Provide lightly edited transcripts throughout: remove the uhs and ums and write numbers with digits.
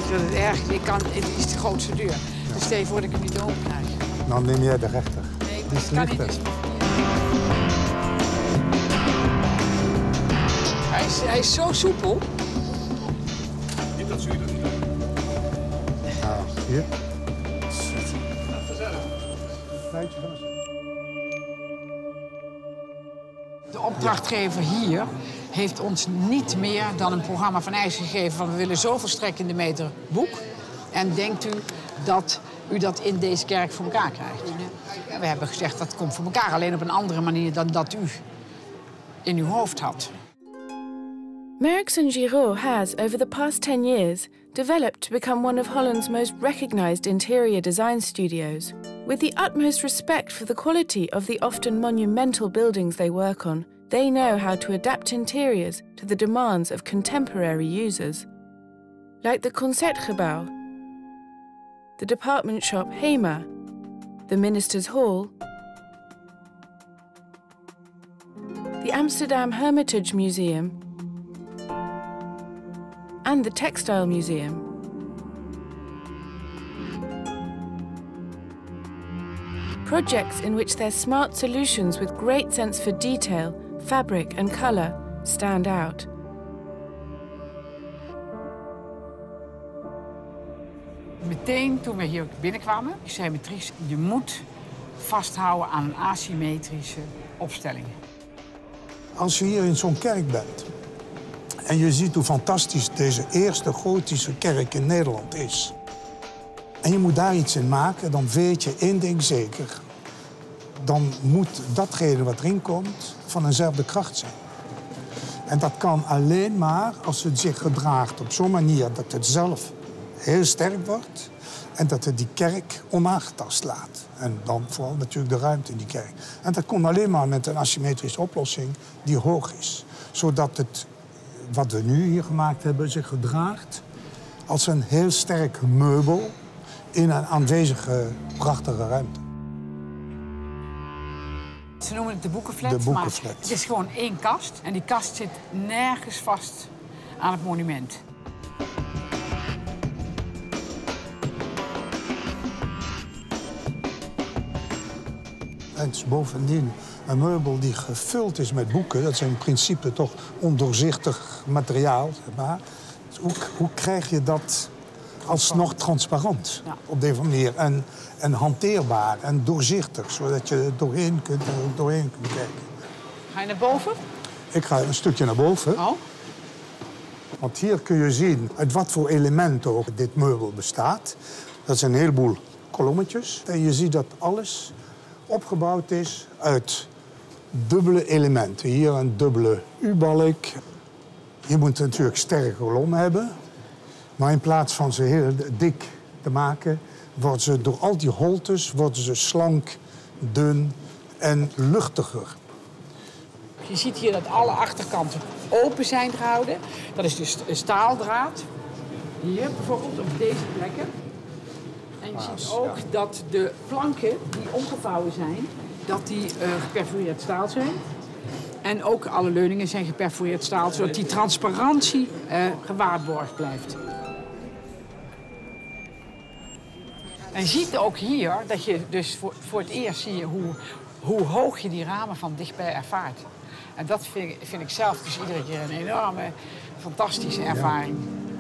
dat het erg is. Het is de grootste deur. Dus stel je voor dat ik hem niet open krijg. Dan neem jij de rechter. Nee, die is kan niet. lichter. Hij is zo soepel. Niet dat zuur. Nou, hier. De opdrachtgever hier heeft ons niet meer dan een programma van eisen gegeven van we willen zoveel strekkende meter boek. En denkt u dat u dat in deze kerk voor elkaar krijgt? We hebben gezegd dat komt voor elkaar, alleen op een andere manier dan dat u in uw hoofd had. Merckx and Giraud has, over the past 10 years, developed to become one of Holland's most recognised interior design studios. With the utmost respect for the quality of the often monumental buildings they work on, they know how to adapt interiors to the demands of contemporary users. Like the Concertgebouw, the department shop Hema, the Minister's Hall, the Amsterdam Hermitage Museum, and the Textile Museum. Projects in which their smart solutions with great sense for detail, fabric and colour stand out. Meteen toen we hier binnenkwamen, zei Matrice, je moet vasthouden aan een asymmetrische opstelling. Als je hier in zo'n kerk bent en je ziet hoe fantastisch deze eerste gotische kerk in Nederland is, en je moet daar iets in maken, dan weet je één ding zeker. Dan moet datgene wat erin komt van eenzelfde kracht zijn. En dat kan alleen maar als het zich gedraagt op zo'n manier dat het zelf heel sterk wordt en dat het die kerk onaangetast laat. En dan vooral natuurlijk de ruimte in die kerk. En dat komt alleen maar met een asymmetrische oplossing die hoog is. Zodat het, wat we nu hier gemaakt hebben, zich gedraagt als een heel sterk meubel in een aanwezige, prachtige ruimte. Ze noemen het de boekenflat, De boekenflat. maar het is gewoon één kast. En die kast zit nergens vast aan het monument. En het is bovendien een meubel die gevuld is met boeken. Dat is in principe toch ondoorzichtig materiaal, zeg maar. Dus hoe krijg je dat alsnog transparant, ja, op deze manier? En hanteerbaar en doorzichtig, zodat je er doorheen kunt kijken. Ga je naar boven? Ik ga een stukje naar boven. Oh. Want hier kun je zien uit wat voor elementen ook dit meubel bestaat. Dat zijn een heleboel kolommetjes. En je ziet dat alles opgebouwd is uit dubbele elementen. Hier een dubbele U-balk. Je moet natuurlijk sterke kolommen hebben. Maar in plaats van ze heel dik te maken, worden ze door al die holtes slank, dun en luchtiger. Je ziet hier dat alle achterkanten open zijn gehouden. Dat is dus staaldraad. Hier bijvoorbeeld op deze plekken. En je ziet ook dat de planken die omgevouwen zijn, dat die geperforeerd staal zijn. En ook alle leuningen zijn geperforeerd staal, zodat die transparantie gewaarborgd blijft. En je ziet ook hier dat je dus voor het eerst zie je hoe hoog je die ramen van dichtbij ervaart. En dat vind ik zelf dus iedere keer een enorme, fantastische ervaring.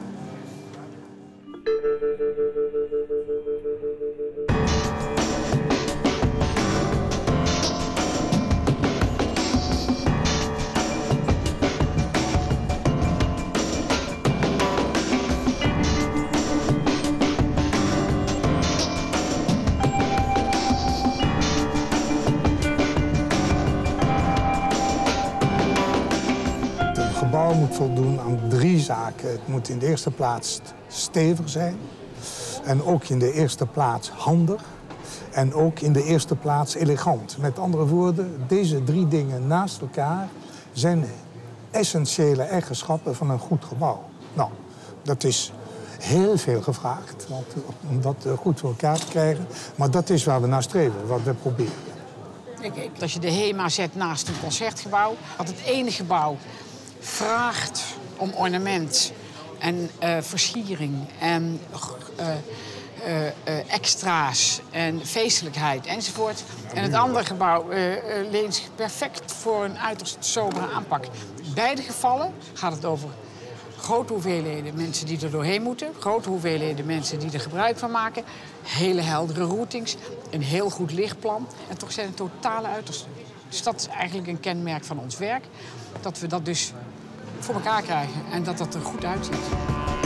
Het gebouw moet voldoen aan 3 zaken. Het moet in de eerste plaats stevig zijn. En ook in de eerste plaats handig. En ook in de eerste plaats elegant. Met andere woorden, deze 3 dingen naast elkaar zijn essentiële eigenschappen van een goed gebouw. Nou, dat is heel veel gevraagd om dat goed voor elkaar te krijgen. Maar dat is waar we naar streven, wat we proberen. Kijk, als je de HEMA zet naast een concertgebouw, dat het ene gebouw vraagt om ornament en versiering en extra's en feestelijkheid enzovoort. En het andere gebouw leent zich perfect voor een uiterst sobere aanpak. In beide gevallen gaat het over grote hoeveelheden mensen die er doorheen moeten, grote hoeveelheden mensen die er gebruik van maken, hele heldere routings, een heel goed lichtplan en toch zijn het totale uitersten. Dus dat is eigenlijk een kenmerk van ons werk, dat we dat dus voor elkaar krijgen en dat dat er goed uitziet.